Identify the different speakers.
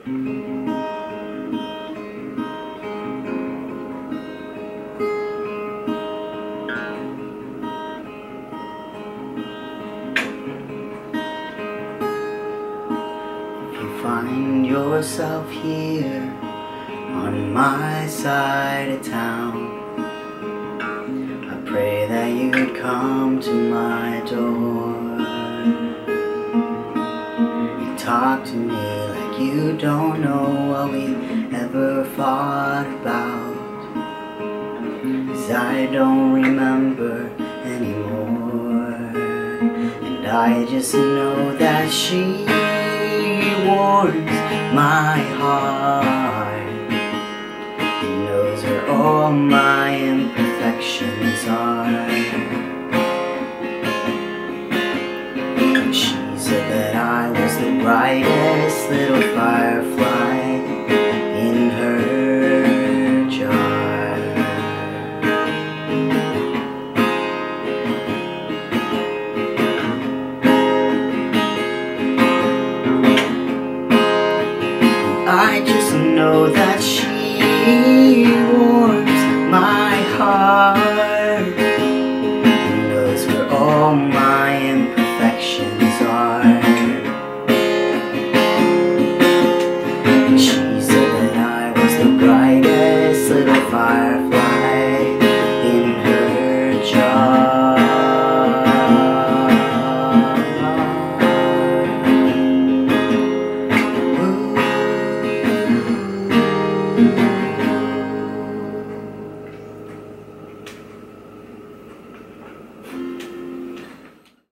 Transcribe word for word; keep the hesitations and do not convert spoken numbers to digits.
Speaker 1: Find yourself here on my side of town. I pray that you'd come to my door. You talk to me like you don't know what we ever fought about, 'cause I don't remember anymore. And I just know that she warms my heart. He knows where all my imperfections are. She said that I was the brightest